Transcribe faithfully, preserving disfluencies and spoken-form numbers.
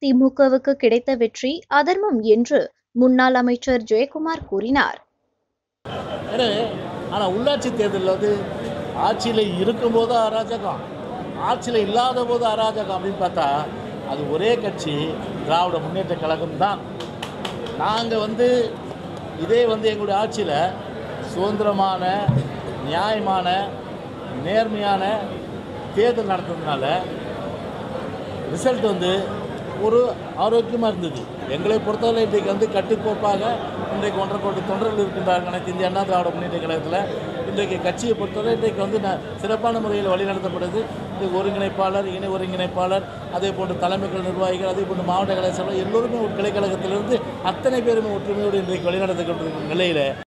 திமுகவுக்கு கிடைத்த வெற்றி அதர்மம் என்று முன்னாள் அமைச்சர் ஜெயக்குமார் கூறினார். ஆனால் உள்ளாட்சி தேர்தலில் வந்து ஆட்சியில் இருக்கும்போது அராஜகம், ஆட்சியில் இல்லாத போது அராஜகம் அப்படின்னு பார்த்தா அது ஒரே கட்சி திராவிட முன்னேற்ற கழகம் தான். நாங்கள் வந்து இதே வந்து எங்களுடைய ஆட்சியில் சுதந்திரமான நியாயமான நேர்மையான தேர்தல் நடத்துறதுனால ரிசல்ட் வந்து ஒரு ஆரோக்கியமாக இருந்தது. எங்களை பொறுத்தவரை இன்றைக்கு வந்து கட்டுக்கோப்பாக இன்றைக்கு ஒன்றரை கோடி தொண்டர்கள் இருக்கின்றார்கள் அனைத்து இந்திய அண்ணா திராவிட முன்னேற்ற கழகத்தில். இன்றைக்கு கட்சியை பொறுத்தவரை இன்றைக்கு வந்து சிறப்பான முறையில் வழிநடத்தப்படுது. இன்றைக்கு ஒருங்கிணைப்பாளர், இணை ஒருங்கிணைப்பாளர், அதே போன்று தலைமைகள் நிர்வாகிகள், அதே போன்று மாவட்ட கலை செயலாளர் எல்லோருமே ஒரு கிளைக்கழகத்திலிருந்து அத்தனை பேருமே ஒற்றுமையோடு இன்றைக்கு வழிநடத்தப்பட்டிருக்கும் நிலையில்